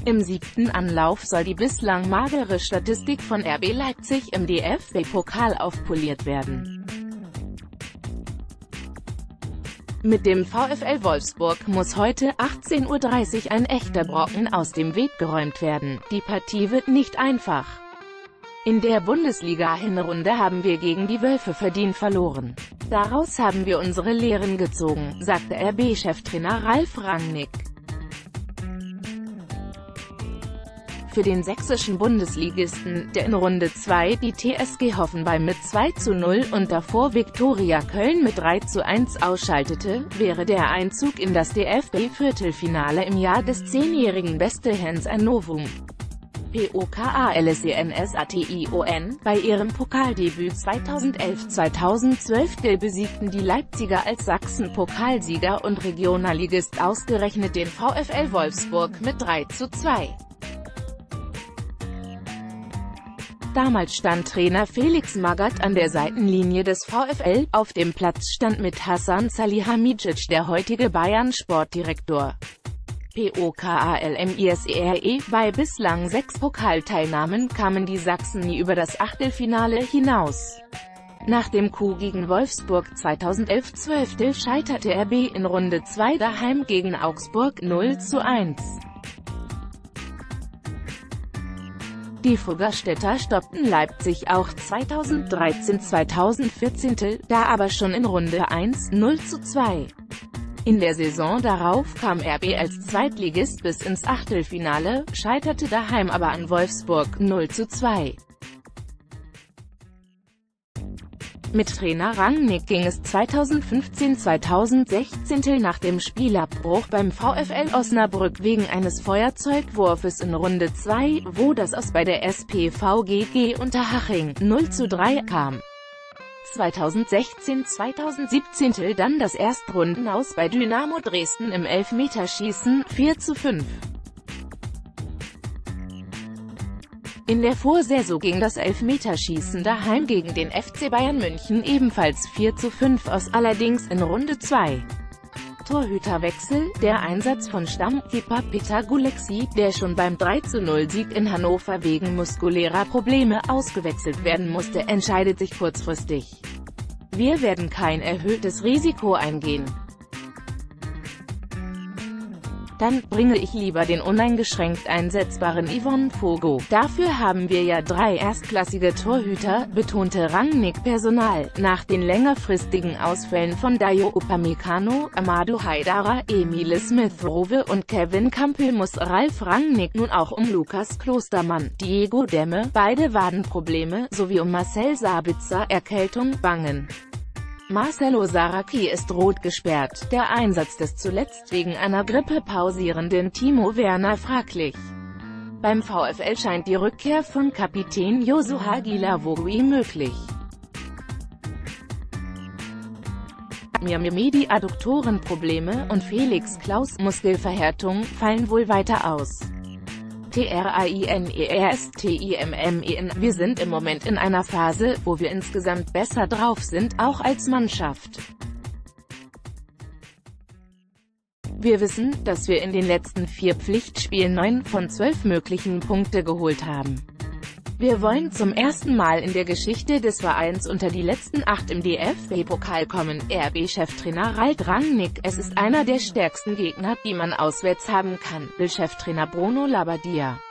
Im 7. Anlauf soll die bislang magere Statistik von RB Leipzig im DFB-Pokal aufpoliert werden. Mit dem VfL Wolfsburg muss heute 18:30 Uhr ein echter Brocken aus dem Weg geräumt werden. Die Partie wird nicht einfach. In der Bundesliga-Hinrunde haben wir gegen die Wölfe verdient verloren. Daraus haben wir unsere Lehren gezogen, sagte RB-Cheftrainer Ralf Rangnick. Für den sächsischen Bundesligisten, der in Runde 2 die TSG Hoffenheim mit 2:0 und davor Viktoria Köln mit 3:1 ausschaltete, wäre der Einzug in das DFB-Viertelfinale im Jahr des 10-jährigen Bestelhens ein Novum. POKALSENSATION. Bei ihrem Pokaldebüt 2011/2012 besiegten die Leipziger als Sachsen-Pokalsieger und Regionalligist ausgerechnet den VfL Wolfsburg mit 3:2. Damals stand Trainer Felix Magath an der Seitenlinie des VfL, auf dem Platz stand mit Hasan Salihamidzic der heutige Bayern-Sportdirektor. POKALMISERE. Bei bislang 6 Pokalteilnahmen kamen die Sachsen nie über das Achtelfinale hinaus. Nach dem Coup gegen Wolfsburg 2011/12 scheiterte RB in Runde 2 daheim gegen Augsburg 0:1. Die Fuggerstädter stoppten Leipzig auch 2013/2014, da aber schon in Runde 1, 0:2. In der Saison darauf kam RB als Zweitligist bis ins Achtelfinale, scheiterte daheim aber an Wolfsburg 0:2. Mit Trainer Rangnick ging es 2015/2016 nach dem Spielabbruch beim VfL Osnabrück wegen eines Feuerzeugwurfes in Runde 2, wo das Aus bei der SpVgg Unterhaching 0:3 kam. 2016/2017 dann das Erstrundenaus bei Dynamo Dresden im Elfmeterschießen 4:5. In der Vorsaison ging das Elfmeterschießen daheim gegen den FC Bayern München ebenfalls 4:5 aus, allerdings in Runde 2. Torhüterwechsel. Der Einsatz von Stammkeeper Peter Gulexi, der schon beim 3:0-Sieg in Hannover wegen muskulärer Probleme ausgewechselt werden musste, entscheidet sich kurzfristig. Wir werden kein erhöhtes Risiko eingehen. Dann bringe ich lieber den uneingeschränkt einsetzbaren Yvonne Fogo. Dafür haben wir ja 3 erstklassige Torhüter, betonte Rangnick. Personal. Nach den längerfristigen Ausfällen von Dayo Upamecano, Amadou Haidara, Emile Smith-Rowe und Kevin Campbell muss Ralf Rangnick nun auch um Lukas Klostermann, Diego Demme, beide Wadenprobleme, sowie um Marcel Sabitzer, Erkältung, bangen. Marcelo Saracchi ist rot gesperrt, der Einsatz des zuletzt wegen einer Grippe pausierenden Timo Werner fraglich. Beim VfL scheint die Rückkehr von Kapitän Youssoupha Guilavogui möglich. Mehdi Adduktorenprobleme und Felix Klaus Muskelverhärtung fallen wohl weiter aus. TRAINERSTIMMEN. Wir sind im Moment in einer Phase, wo wir insgesamt besser drauf sind, auch als Mannschaft. Wir wissen, dass wir in den letzten 4 Pflichtspielen 9 von 12 möglichen Punkte geholt haben. Wir wollen zum ersten Mal in der Geschichte des Vereins unter die letzten 8 im DFB-Pokal kommen. RB-Cheftrainer Ralf Rangnick. Es ist einer der stärksten Gegner, die man auswärts haben kann, will Cheftrainer Bruno Labbadia.